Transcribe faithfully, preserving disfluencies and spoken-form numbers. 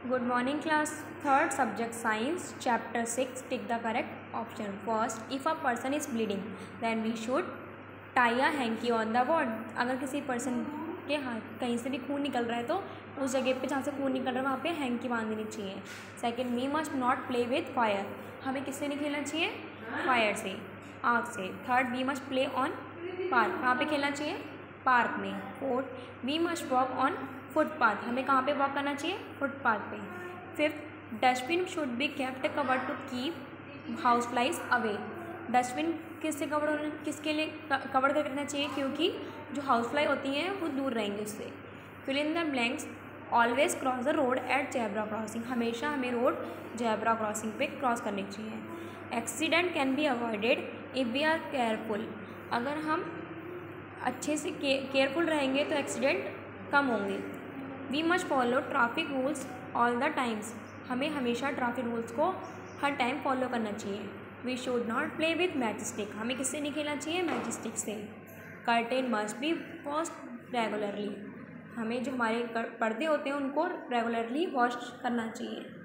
Good morning class. Third subject science chapter six. Take the correct option. First, if a person is bleeding then we should tie a hanky on the wound. अगर किसी person के हाथ कहीं से भी खून निकल रहा है तो उस जगह पे जहाँ से खून निकल रहा है वहाँ पे हैंकी बांध देनी चाहिए. Second, we must not play with fire. हमें किससे नहीं खेलना चाहिए? फायर से, आग से. Third, we must play on park. कहाँ पे खेलना चाहिए? पार्क में. Fourth, we must walk on footpath. हमें कहाँ पे वॉक करना चाहिए? फुटपाथ पे. Fifth, dustbin should be kept cover to keep house flies away. Dustbin किससे कवर होना, किसके लिए कवर कर रखना चाहिए? क्योंकि जो हाउस फ्लाई होती हैं वो दूर रहेंगे उससे. Fill in the blanks. Always cross the road at zebra crossing. हमेशा हमें रोड जेब्रा क्रॉसिंग पे क्रॉस करनी चाहिए. Accident can be avoided if we are careful. अगर हम अच्छे से केयरफुल रहेंगे तो एक्सीडेंट कम होंगे. We must follow traffic rules all the times. हमें हमेशा ट्रैफिक रूल्स को हर टाइम फॉलो करना चाहिए. We should not play with match stick. हमें किससे नहीं खेलना चाहिए? मैच स्टिक से. Curtain must be wash regularly. हमें जो हमारे पर्दे होते हैं उनको रेगुलरली वॉश करना चाहिए.